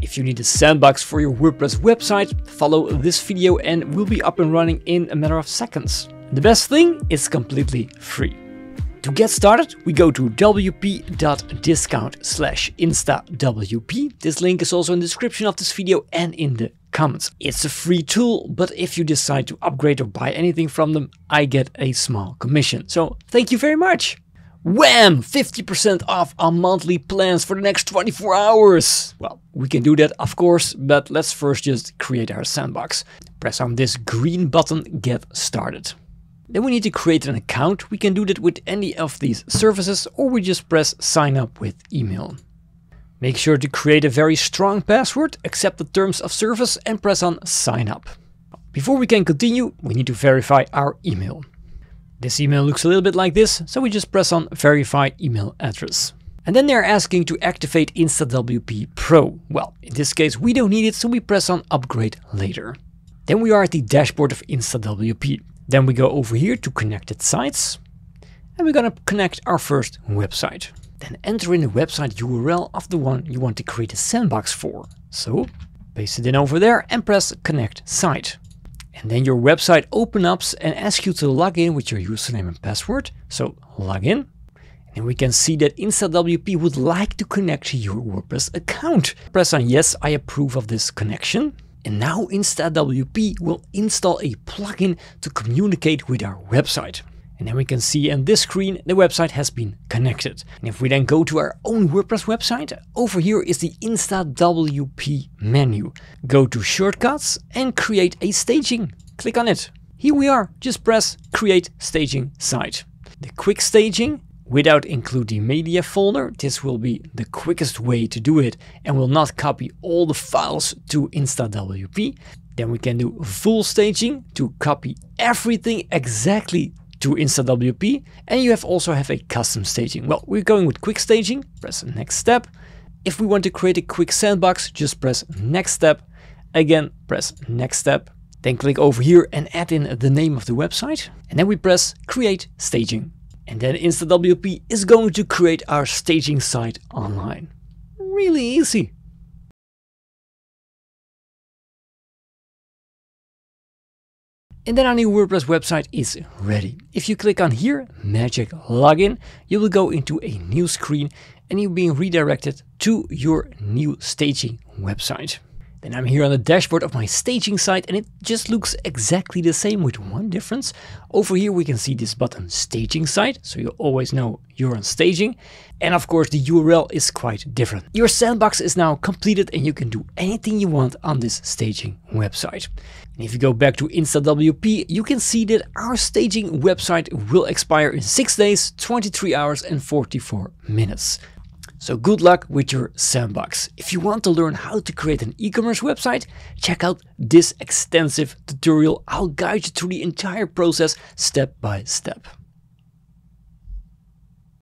If you need a sandbox for your WordPress website, follow this video and we'll be up and running in a matter of seconds. The best thing, it's completely free. To get started, we go to wp.discount/InstaWP. This link is also in the description of this video and in the comments. It's a free tool, but if you decide to upgrade or buy anything from them, I get a small commission. So thank you very much. Wham! 50% off on monthly plans for the next 24 hours. Well, we can do that, of course, but let's first just create our sandbox. Press on this green button, Get Started. Then we need to create an account. We can do that with any of these services, or we just press sign up with email. Make sure to create a very strong password, accept the terms of service and press on sign up. Before we can continue, we need to verify our email. This email looks a little bit like this, so we just press on verify email address. And then they're asking to activate InstaWP Pro. Well, in this case we don't need it, so we press on upgrade later. Then we are at the dashboard of InstaWP. Then we go over here to connected sites and we're gonna connect our first website. Then enter in the website URL of the one you want to create a sandbox for. So paste it in over there and press connect site. And then your website opens up and asks you to log in with your username and password. So log in. And we can see that InstaWP would like to connect to your WordPress account. Press on yes, I approve of this connection. And now InstaWP will install a plugin to communicate with our website. And then we can see on this screen, the website has been connected. And if we then go to our own WordPress website, over here is the InstaWP menu. Go to shortcuts and create a staging. Click on it. Here we are. Just press create staging site. The quick staging, without including media folder, this will be the quickest way to do it and will not copy all the files to InstaWP. Then we can do full staging to copy everything exactly to InstaWP, and you also have a custom staging. Well, we're going with quick staging. Press next step. If we want to create a quick sandbox, just press next step. Again, press next step. Then click over here and add in the name of the website. And then we press create staging. And then InstaWP is going to create our staging site online. Really easy. And then our new WordPress website is ready. If you click on here, Magic Login, you will go into a new screen and you're being redirected to your new staging website. Then I'm here on the dashboard of my staging site and it just looks exactly the same with one difference. Over here we can see this button staging site, so you always know you're on staging. And of course the URL is quite different. Your sandbox is now completed and you can do anything you want on this staging website. And if you go back to InstaWP, you can see that our staging website will expire in 6 days, 23 hours and 44 minutes. So good luck with your sandbox. If you want to learn how to create an e-commerce website, check out this extensive tutorial. I'll guide you through the entire process step by step.